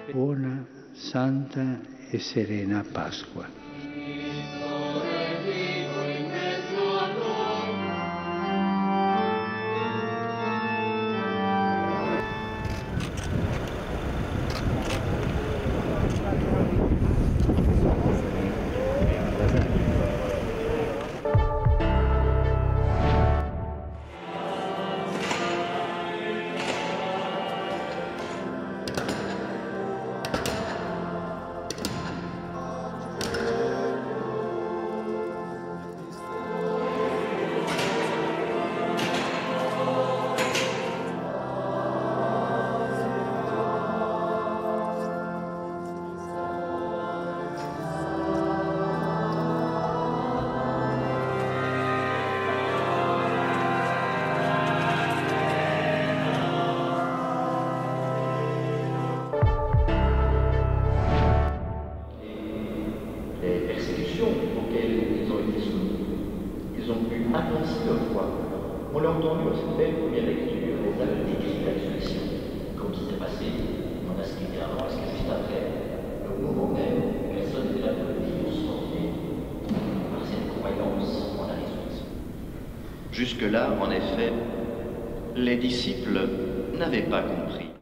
Buona, santa e serena Pasqua. Ainsi leur foi. On l'a entendu à cette belle première lecture des actes décrits de la résurrection, comme s'était passé dans la scripture avant et ce que juste après, le moment même, personne n'était là pour le vivre sortir par cette croyance en la résurrection. Jusque-là, en effet, les disciples n'avaient pas compris.